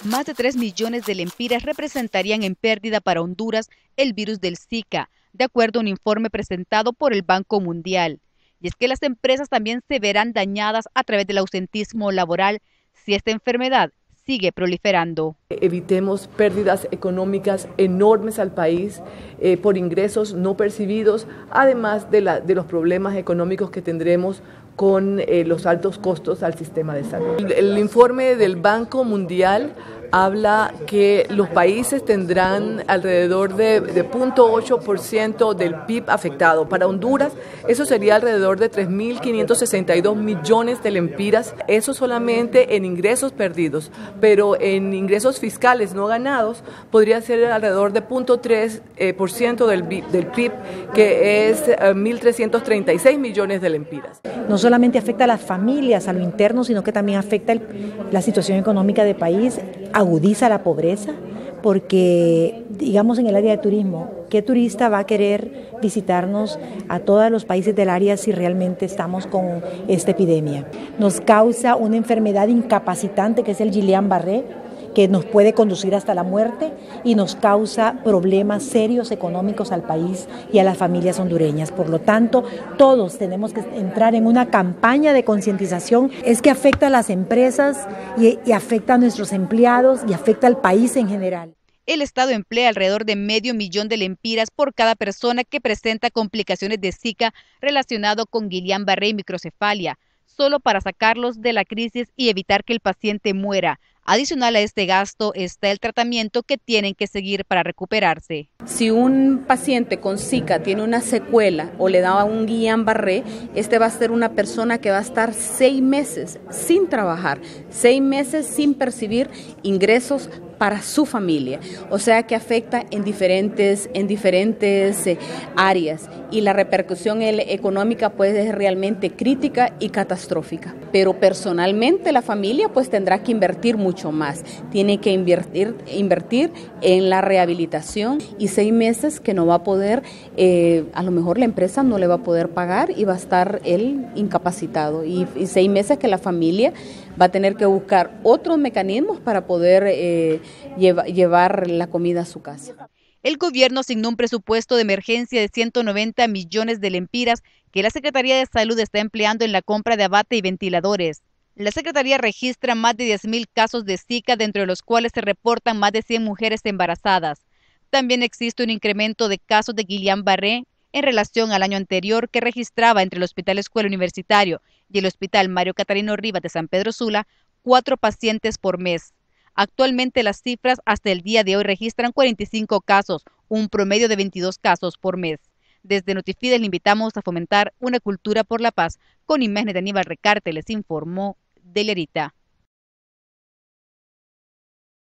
Más de 3 millones de lempiras representarían en pérdida para Honduras el virus del Zika, de acuerdo a un informe presentado por el Banco Mundial. Y es que las empresas también se verán dañadas a través del ausentismo laboral si esta enfermedad sigue proliferando. Evitemos pérdidas económicas enormes al país por ingresos no percibidos, además de los problemas económicos que tendremos con los altos costos al sistema de salud. El informe del Banco Mundial habla que los países tendrán alrededor de 0.8% del PIB afectado. Para Honduras eso sería alrededor de 3.562 millones de lempiras, eso solamente en ingresos perdidos, pero en ingresos fiscales no ganados podría ser alrededor de 0.3% del PIB, que es 1.336 millones de lempiras. No solamente afecta a las familias, a lo interno, sino que también afecta la situación económica del país, agudiza la pobreza, porque, digamos, en el área de turismo, ¿qué turista va a querer visitarnos a todos los países del área si realmente estamos con esta epidemia? Nos causa una enfermedad incapacitante que es el Guillain-Barré, que nos puede conducir hasta la muerte y nos causa problemas serios económicos al país y a las familias hondureñas. Por lo tanto, todos tenemos que entrar en una campaña de concientización. Es que afecta a las empresas y afecta a nuestros empleados y afecta al país en general. El Estado emplea alrededor de 500.000 de lempiras por cada persona que presenta complicaciones de Zika relacionado con Guillain-Barré y microcefalia, solo para sacarlos de la crisis y evitar que el paciente muera. Adicional a este gasto está el tratamiento que tienen que seguir para recuperarse. Si un paciente con Zika tiene una secuela o le da un Guillain-Barré, este va a ser una persona que va a estar 6 meses sin trabajar, 6 meses sin percibir ingresos para su familia, o sea que afecta en diferentes áreas y la repercusión económica pues es realmente crítica y catastrófica. Pero personalmente la familia pues tendrá que invertir mucho más, tiene que invertir en la rehabilitación y 6 meses que no va a poder, a lo mejor la empresa no le va a poder pagar y va a estar él incapacitado y 6 meses que la familia va a tener que buscar otros mecanismos para poder llevar la comida a su casa. El gobierno asignó un presupuesto de emergencia de 190 millones de lempiras que la Secretaría de Salud está empleando en la compra de abate y ventiladores. La Secretaría registra más de 10.000 casos de Zika, dentro de los cuales se reportan más de 100 mujeres embarazadas. También existe un incremento de casos de Guillain-Barré en relación al año anterior, que registraba entre el Hospital Escuela Universitario y el Hospital Mario Catarino Rivas de San Pedro Sula 4 pacientes por mes. Actualmente las cifras hasta el día de hoy registran 45 casos, un promedio de 22 casos por mes. Desde Notifides le invitamos a fomentar una cultura por la paz. Con imágenes de Aníbal Recarte les informó Delerita.